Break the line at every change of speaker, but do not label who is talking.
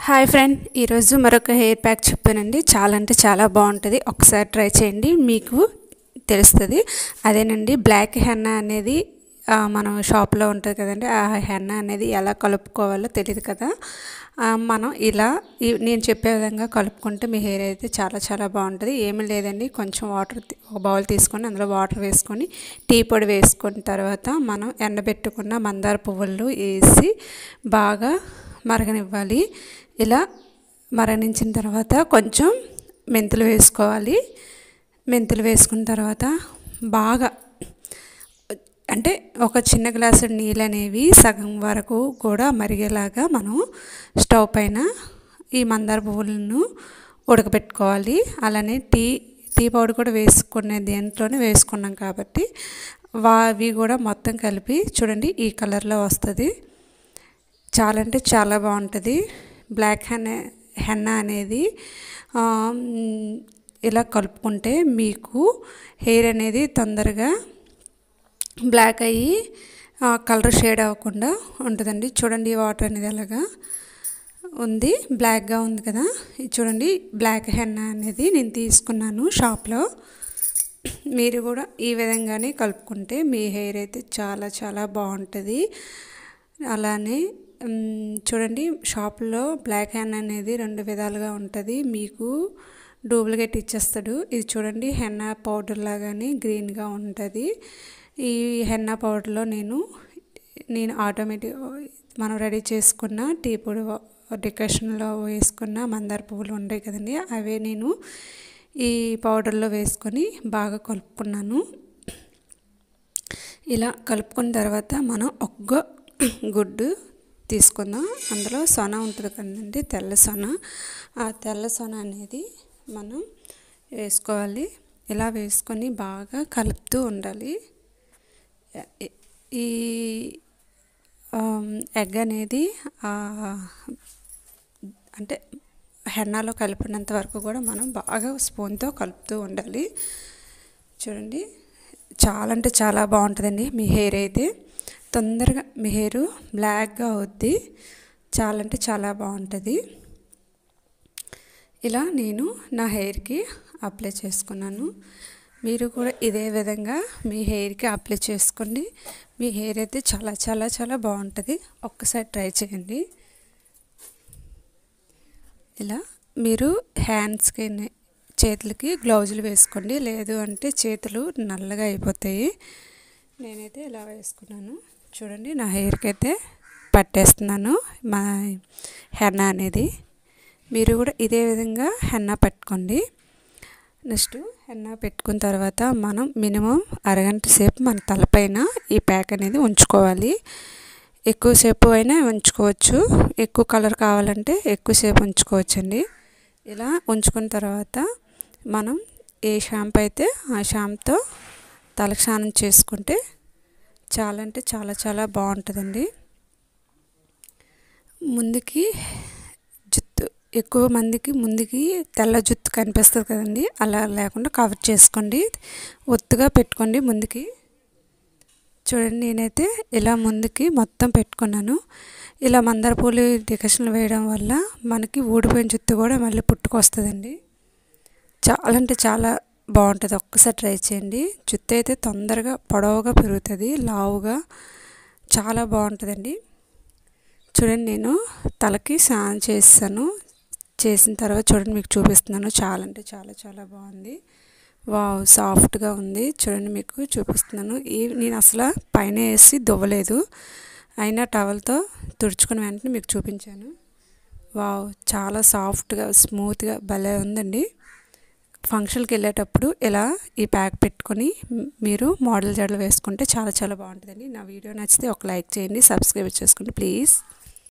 Hi friend, ఈరోజు మరొక hair pack చెప్పానండి. చాలా అంటే చాలా బాగుంటుంది. ఒకసారి ట్రై చేయండి, మీకు తెలుస్తుంది. అదేనండి, బ్లాక్ హెన్నా అనేది మనం షాప్లో ఉంటుంది కదండి. ఆ హెన్నా అనేది ఎలా కలుపుకోవాలో తెలియదు కదా. మనం ఇలా నేను చెప్పే విధంగా కలుపుకుంటే మీ హెయిర్ అయితే చాలా చాలా బాగుంటుంది. ఏమీ లేదండి, కొంచెం వాటర్ ఒక బౌల్ తీసుకొని అందులో వాటర్ వేసుకొని టీ పొడి వేసుకున్న తర్వాత మనం ఎండబెట్టుకున్న మందార పువ్వులు వేసి బాగా మరగనివ్వాలి. ఇలా మరగనించిన తర్వాత కొంచెం మెంతులు వేసుకోవాలి. మెంతులు వేసుకున్న తర్వాత బాగా అంటే ఒక చిన్న గ్లాసు నీళ్ళు అనేవి సగం వరకు కూడా మరిగేలాగా మనం స్టవ్ పైన ఈ మందార పువ్వులను ఉడకబెట్టుకోవాలి. అలానే టీ పౌడర్ కూడా వేసుకునే దేంట్లోనే వేసుకున్నాం కాబట్టి అవి కూడా మొత్తం కలిపి చూడండి ఈ కలర్లో వస్తుంది. చాలా అంటే చాలా బాగుంటుంది. బ్లాక్ హెన్నా అనేది ఇలా కలుపుకుంటే మీకు హెయిర్ అనేది తొందరగా బ్లాక్ అయ్యి కలర్ షేడ్ అవ్వకుండా ఉంటుందండి. చూడండి వాటర్ అనేది అలాగా ఉంది, బ్లాక్గా ఉంది కదా. చూడండి బ్లాక్ హెన్నా అనేది నేను తీసుకున్నాను షాప్లో. మీరు కూడా ఈ విధంగానే కలుపుకుంటే మీ హెయిర్ అయితే చాలా చాలా బాగుంటుంది. అలానే చూడండి షాప్లో బ్లాక్ హెన్నా అనేది 2 విధాలుగా ఉంటుంది. మీకు డూప్లికేట్ ఇచ్చేస్తాడు. ఇది చూడండి హెన్నా పౌడర్ లాగానే గ్రీన్గా ఉంటుంది. ఈ హెన్నా పౌడర్లో నేను ఆటోమేటిక్ మనం రెడీ చేసుకున్న టీ పొడి డెకరేషన్లో వేసుకున్న మందార పువ్వులు ఉంటాయి కదండి, అవే నేను ఈ పౌడర్లో వేసుకొని బాగా కలుపుకున్నాను. ఇలా కలుపుకున్న తర్వాత మనం ఒక్క గుడ్డు తీసుకుందాం. అందులో సొన ఉంటుంది కదండి, తెల్ల సొన. ఆ తెల్ల సొన అనేది మనం వేసుకోవాలి. ఇలా వేసుకొని బాగా కలుపుతూ ఉండాలి. ఈ ఎగ్ అనేది అంటే హెన్నాలో కలిపినంత వరకు కూడా మనం బాగా స్పూన్తో కలుపుతూ ఉండాలి. చూడండి చాలా అంటే చాలా బాగుంటుందండి. మీ హెయిర్ అయితే తొందరగా మీ హెయిర్ బ్లాక్గా అవుద్ది. చాలా అంటే చాలా బాగుంటుంది. ఇలా నేను నా హెయిర్కి అప్లై చేసుకున్నాను. మీరు కూడా ఇదే విధంగా మీ హెయిర్కి అప్లై చేసుకోండి. మీ హెయిర్ అయితే చాలా చాలా చాలా బాగుంటుంది. ఒక్కసారి ట్రై చేయండి. ఇలా మీరు హ్యాండ్స్కి చేతులకి గ్లౌజులు వేసుకోండి, లేదు అంటే చేతులు నల్లగా అయిపోతాయి. నేనైతే ఇలా వేసుకున్నాను. చూడండి నా హెయిర్కి అయితే పట్టేస్తున్నాను మా హెన్నా అనేది. మీరు కూడా ఇదే విధంగా హెన్నా పెట్టుకోండి. నెక్స్ట్ హెన్నా పెట్టుకున్న తర్వాత మనం మినిమం అరగంట సేపు మన తలపైన ఈ ప్యాక్ అనేది ఉంచుకోవాలి. ఎక్కువసేపు అయినా ఉంచుకోవచ్చు, ఎక్కువ కలర్ కావాలంటే ఎక్కువసేపు ఉంచుకోవచ్చండి. ఇలా ఉంచుకున్న తర్వాత మనం ఏ షాంపూ అయితే ఆ షాంపూతో తలకు స్నానం చేసుకుంటే చాలా అంటే చాలా చాలా బాగుంటుందండి. ముందుకి జుట్టు ఎక్కువ మందికి ముందుకి తెల్ల జుట్టు కనిపిస్తుంది కదండి, అలా లేకుండా కవర్ చేసుకోండి. ఒత్తుగా పెట్టుకోండి ముందుకి. చూడండి నేనైతే ఇలా ముందుకి మొత్తం పెట్టుకున్నాను. ఇలా మందార పూలు డెకరేషన్లు వేయడం వల్ల మనకి ఊడిపోయిన జుట్టు కూడా మళ్ళీ పుట్టుకొస్తుందండి. చాలా అంటే చాలా బాగుంటుంది. ఒక్కసారి ట్రై చేయండి. జుట్టు అయితే తొందరగా పొడవుగా పెరుగుతుంది, లావుగా చాలా బాగుంటుందండి. చూడండి నేను తలకి స్నానం చేసిన తర్వాత చూడండి మీకు చూపిస్తున్నాను. చాలా అంటే చాలా చాలా బాగుంది. వావ్, సాఫ్ట్గా ఉంది. చూడండి మీకు చూపిస్తున్నాను. నేను అసలు పైన వేసి దువ్వలేదు, అయినా టవల్తో తుడుచుకుని వెంటనే మీకు చూపించాను. వావ్, చాలా సాఫ్ట్గా స్మూత్గా భలే ఉందండి. ఫంక్షన్కి వెళ్ళేటప్పుడు ఇలా ఈ ప్యాక్ పెట్టుకొని మీరు మోడల్ జడలు వేసుకుంటే చాలా చాలా బాగుంటుందండి. నా వీడియో నచ్చితే ఒక లైక్ చేయండి, సబ్స్క్రైబ్ చేసుకోండి ప్లీజ్.